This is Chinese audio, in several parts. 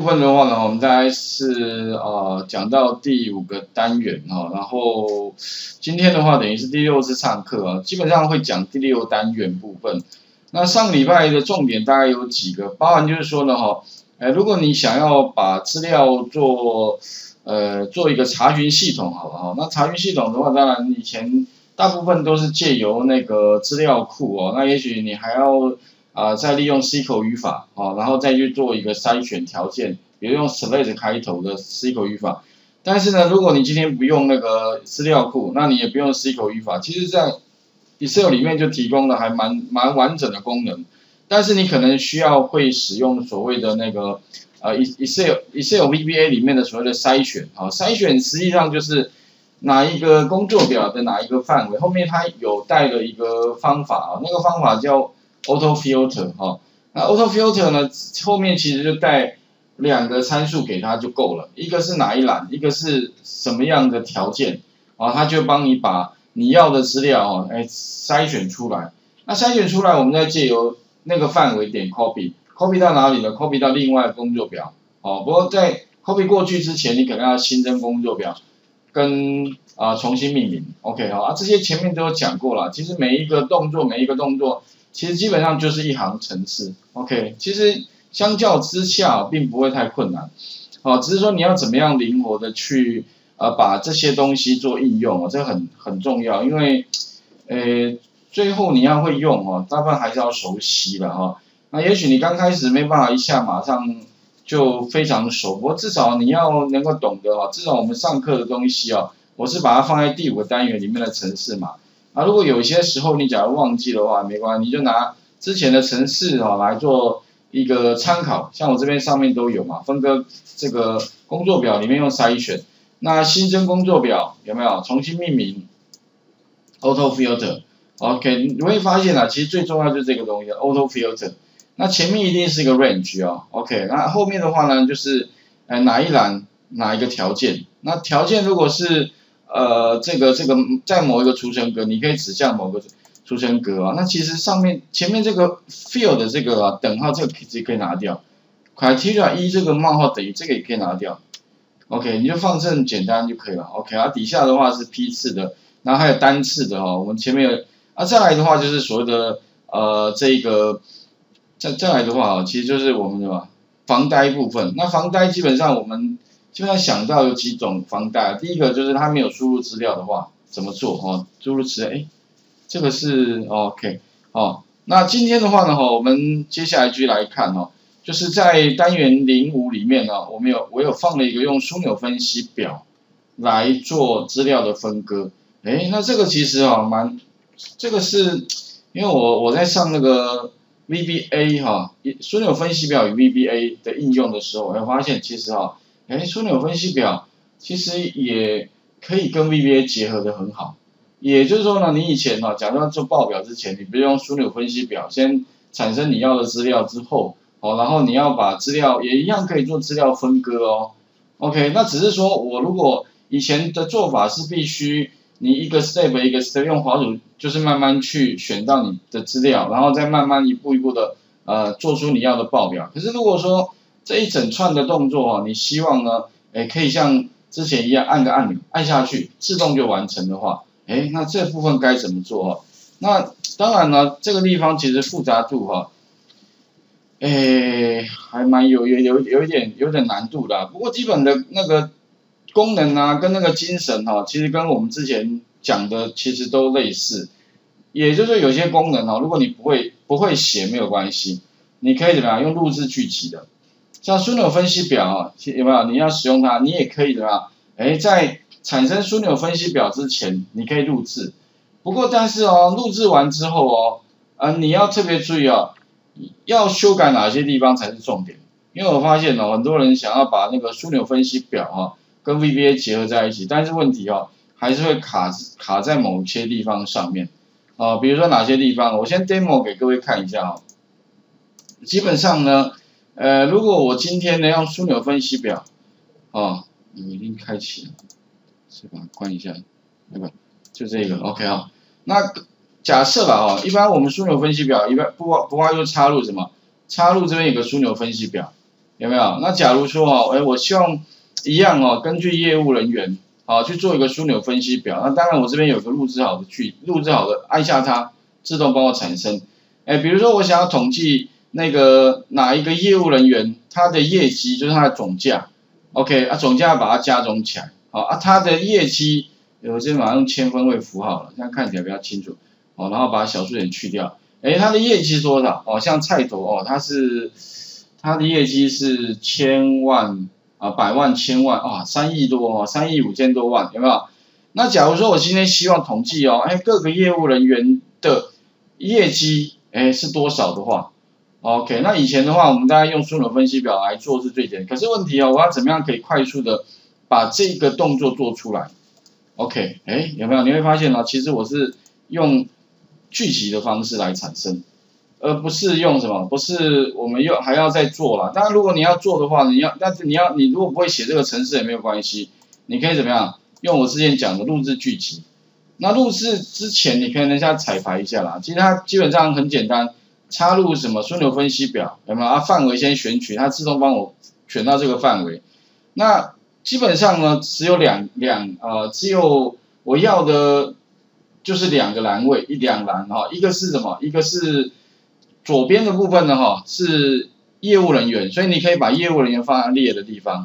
部分的话呢，我们大概是讲到第5个单元哈，然后今天的话等于是第6次上课啊，基本上会讲第6单元部分。那上个礼拜的重点大概有几个，包含就是说呢哈，如果你想要把资料做一个查询系统好了哈，那查询系统的话，当然以前大部分都是借由那个资料库哦，那也许你还要再利用 SQL 语法然后再去做一个筛选条件，比如用 select 开头的 SQL 语法。但是呢，如果你今天不用那个资料库，那你也不用 SQL 语法，其实在 Excel 里面就提供了还蛮完整的功能。但是你可能需要会使用所谓的那个Excel VBA 里面的所谓的筛选筛选实际上就是哪一个工作表的哪一个范围，后面它有带了一个方法那个方法叫 Auto Filter 那 Auto Filter 呢后面其实就带2个参数给它就够了，一个是哪一栏，一个是什么样的条件它就帮你把你要的资料筛选出来。那筛选出来，我们再借由那个范围点 copy 到哪里呢 ？copy 到另外的工作表不过在 copy 过去之前，你可能要新增工作表跟重新命名 ，OK 这些前面都有讲过了。其实每一个动作，其实基本上就是一行程式 ，OK。其实相较之下并不会太困难，只是说你要怎么样灵活的去把这些东西做应用这很重要，因为最后你要会用大部分还是要熟悉的那也许你刚开始没办法一下马上就非常熟，不过至少你要能够懂得至少我们上课的东西我是把它放在第5个单元里面的程式码如果有些时候你假如忘记的话，没关系，你就拿之前的程式来做一个参考，像我这边上面都有嘛，分割这个工作表里面用筛选，那新增工作表有没有重新命名 Auto Filter。OK， 你会发现其实最重要就是这个东西 Auto Filter。那前面一定是一个 range OK， 那后面的话呢，就是哪一栏哪一个条件。那条件如果是这个在某一个储存格，你可以指向某个储存格那其实前面这个 field 的这个等号这个直接可以拿掉 ，criteria 这个冒号等于这个也可以拿掉。OK， 你就放这么简单就可以了。OK， 底下的话是批次的，然后还有单次的我们前面有再来的话就是所谓的这个再来的话其实就是我们的防呆部分。那防呆基本上我们想到有几种防呆，第一个就是它没有输入资料的话怎么做输入词这个是 OK 那今天的话呢我们接下来继续来看就是在单元05里面我有放了一个用枢纽分析表来做资料的分割。那这个其实这个是因为我在上那个 VBA 枢纽分析表与 VBA 的应用的时候，我会发现其实枢纽分析表其实也可以跟 VBA 结合的很好。也就是说呢，你以前假如要做报表之前，你不用枢纽分析表，先产生你要的资料之后然后你要把资料也一样可以做资料分割OK， 那只是说我如果以前的做法是必须你一个 step 一个 step 用滑鼠就是慢慢去选到你的资料，然后再慢慢一步一步的做出你要的报表。可是如果说这一整串的动作你希望呢可以像之前一样按个按钮按下去自动就完成的话，那这部分该怎么做那当然呢，这个地方其实复杂度还蛮有点难度的不过基本的那个功能跟那个精神其实跟我们之前讲的其实都类似。也就是说有些功能如果你不会写没有关系，你可以怎么样用录制去集的。像枢纽分析表有没有你要使用它，你也可以怎么样在产生枢纽分析表之前你可以录制。不过但是录制完之后你要特别注意要修改哪些地方才是重点。因为我发现很多人想要把那个枢纽分析表跟 VBA 结合在一起，但是问题还是会卡在某些地方上面比如说哪些地方，我先 demo 给各位看一下基本上呢如果我今天呢用枢纽分析表已经开启了，是吧？关一下，对吧？就这个 OK 那假设一般我们枢纽分析表一般不外就插入什么？插入这边有个枢纽分析表， 有没有？那假如说我希望一样根据业务人员去做一个枢纽分析表。那当然我这边有个录制好的，按下它，自动帮我产生。比如说我想要统计那个哪一个业务人员他的业绩，就是他的总价 ，OK 总价把它加总起来，他的业绩，我这边马上用千分位符号了，这样看起来比较清楚，然后把小数点去掉，他的业绩是多少？像菜头他的业绩是千万百万千万3亿多3亿5千多万，有没有？那假如说我今天希望统计各个业务人员的业绩是多少的话 ，OK， 那以前的话我们大概用枢纽分析表来做是最简单，可是问题我要怎么样可以快速的把这个动作做出来 ？OK， 有没有？你会发现其实我是用聚集的方式来产生，而不是用什么？不是我们还要再做啦。当然，如果你要做的话，但是你如果不会写这个程式也没有关系，你可以怎么样？用我之前讲的录制聚集。那录制之前，你可以等一下彩排一下啦。其实它基本上很简单，插入什么枢纽分析表，有没有？范围先选取，它自动帮我选到这个范围。那基本上呢，只有只有我要的就是2个栏位，两栏一个是什么？一个是左边的部分呢是业务人员，所以你可以把业务人员放在列的地方，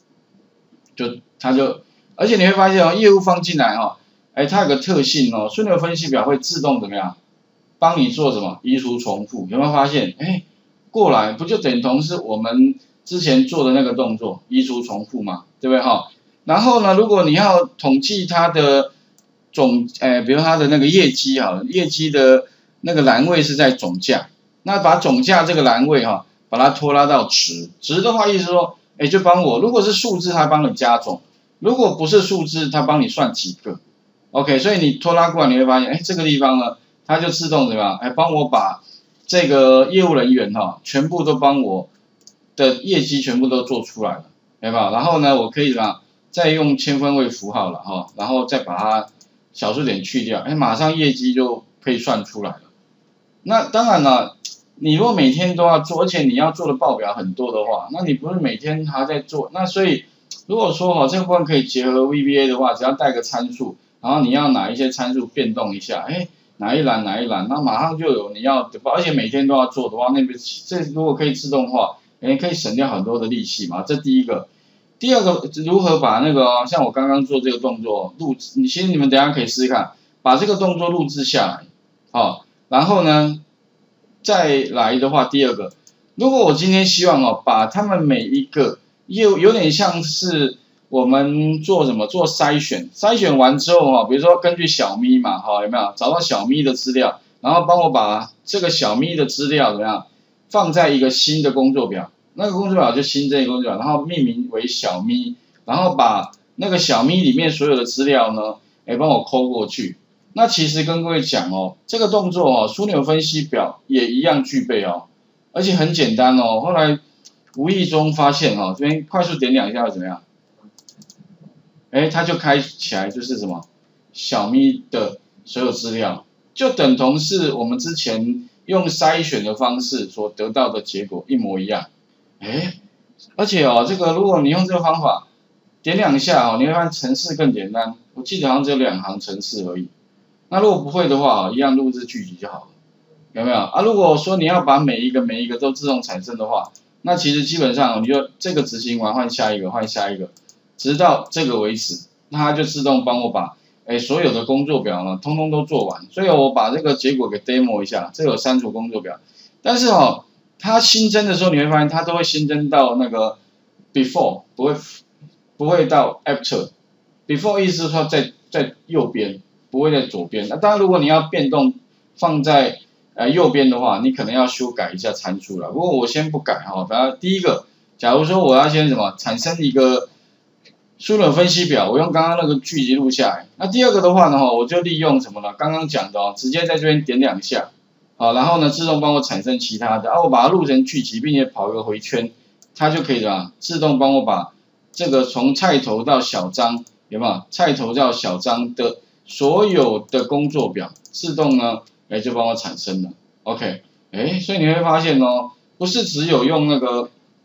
而且你会发现业务放进来它有个特性枢纽分析表会自动怎么样，帮你做什么移除重复，有没有发现？过来不就等同是我们之前做的那个动作，移除重复嘛，对不对然后呢，如果你要统计它的比如它的那个业绩业绩的那个栏位是在总价，那把总价这个栏位把它拖拉到值的话，意思说就帮我，如果是数字它帮你加总，如果不是数字它帮你算几个 ，OK， 所以你拖拉过来你会发现这个地方呢，它就自动怎么样帮我把这个业务人员全部都帮我的业绩全部都做出来了，对吧？然后呢，我可以怎么样再用千分位符号了然后再把它小数点去掉，马上业绩就可以算出来了。那当然了，你如果每天都要做，而且你要做的报表很多的话，那你不是每天还在做，那所以如果说这个部分可以结合 VBA 的话，只要带个参数，然后你要哪一些参数变动一下，哪一栏，那马上就有你要的，而且每天都要做的话，这如果可以自动化，可以省掉很多的力气嘛，这第一个。第二个，如何把那个像我刚刚做这个动作录制，其实你们等一下可以试试看，把这个动作录制下来，然后呢，再来的话，第二个，如果我今天希望把他们每一个业务有点像是我们做筛选完之后比如说根据小咪嘛，有没有找到小咪的资料，然后帮我把这个小咪的资料怎么样放在一个新的工作表。那个工作表就新这个工作表，然后命名为小咪，然后把那个小咪里面所有的资料呢，帮我抠过去。那其实跟各位讲这个动作枢纽分析表也一样具备而且很简单后来无意中发现这边快速点2下会怎么样？它就开起来就是什么小咪的所有资料，就等同是我们之前用筛选的方式所得到的结果一模一样。而且这个如果你用这个方法点2下你会发现程式更简单。我记得好像只有2行程式而已。那如果不会的话一样录制聚集就好了，有没有如果说你要把每一个都自动产生的话，那其实基本上你就这个执行完换下一个，直到这个为止，那它就自动帮我把所有的工作表呢通通都做完。所以我把这个结果给 demo 一下，这有删除工作表，但是它新增的时候你会发现它都会新增到那个 before， 不会到 after。before 意思是说在右边，不会在左边。那当然如果你要变动放在右边的话，你可能要修改一下参数了。不过我先不改反正第一个，假如说我要先产生一个枢纽分析表，我用刚刚那个聚集录下来。那第二个的话呢我就利用什么呢？刚刚讲的直接在这边点2下。然后呢，自动帮我产生其他的，我把它录成聚集，并且跑一个回圈，它就可以自动帮我把这个从菜头到小章，有没有？菜头到小章的所有的工作表，自动呢，就帮我产生了。OK， 所以你会发现不是只有用那个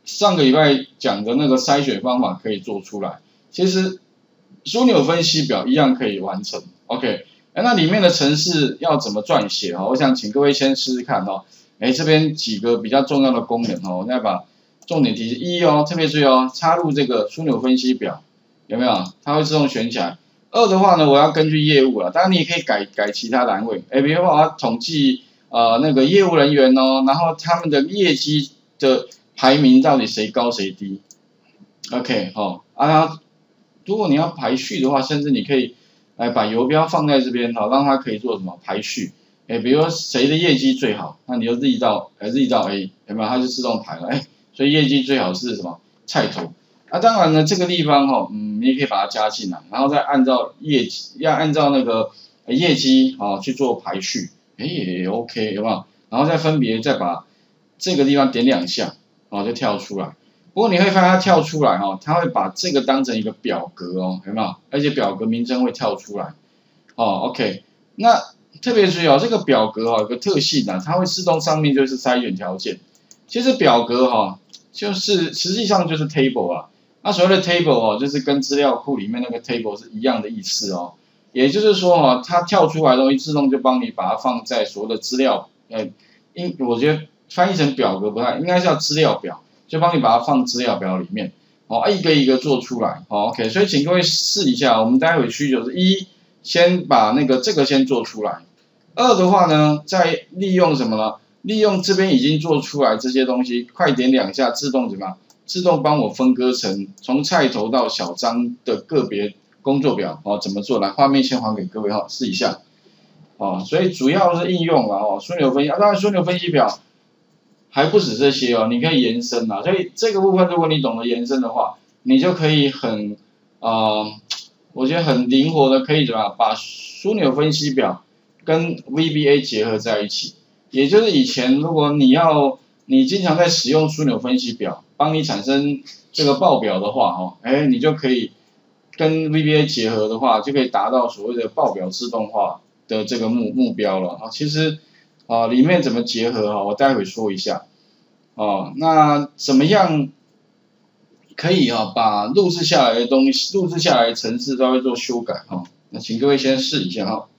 上个礼拜讲的那个筛选方法可以做出来，其实枢纽分析表一样可以完成。OK， 那里面的程式要怎么撰写我想请各位先试试看这边几个比较重要的功能我再把重点提示一特别注意插入这个枢纽分析表，有没有？它会自动选起来。二的话呢，我要根据业务当然你也可以改其他栏位，比如说我要统计那个业务人员然后他们的业绩的排名到底谁高谁低 ，OK 如果你要排序的话，甚至你可以来把游标放在这边让它可以做什么排序，比如说谁的业绩最好，那你就 Z 到 A， 有没有？它就自动排了，所以业绩最好是什么？菜头。当然呢，这个地方你也可以把它加进来，然后再按照那个业绩去做排序，也 OK 有没有？然后再分别再把这个地方点2下，就跳出来。不过你会发现它跳出来它会把这个当成一个表格有没有？而且表格名称会跳出来OK。那特别注意这个表格有个特性它会自动上面就是筛选条件。其实表格就是实际上就是 table 那所谓的 table 就是跟资料库里面那个 table 是一样的意思也就是说它跳出来的东西自动就帮你把它放在所谓的资料我觉得翻译成表格不太应该叫资料表，就帮你把它放资料表里面一个一个做出来OK。所以请各位试一下，我们待会需求是一先把这个先做出来，二的话呢再利用什么呢？利用这边已经做出来这些东西，快点2下自动怎么样？自动帮我分割成从菜头到小章的个别工作表怎么做？来，画面先还给各位试一下所以主要是应用枢纽分析当然枢纽分析表还不止这些你可以延伸所以这个部分如果你懂得延伸的话，你就可以很我觉得很灵活的可以怎么样把枢纽分析表跟 VBA 结合在一起。也就是以前如果你经常在使用枢纽分析表帮你产生这个报表的话你就可以跟 VBA 结合的话，就可以达到所谓的报表自动化的这个目标了其实里面怎么结合我待会说一下那怎么样可以把录制下来的东西、录制下来的程式稍微做修改那请各位先试一下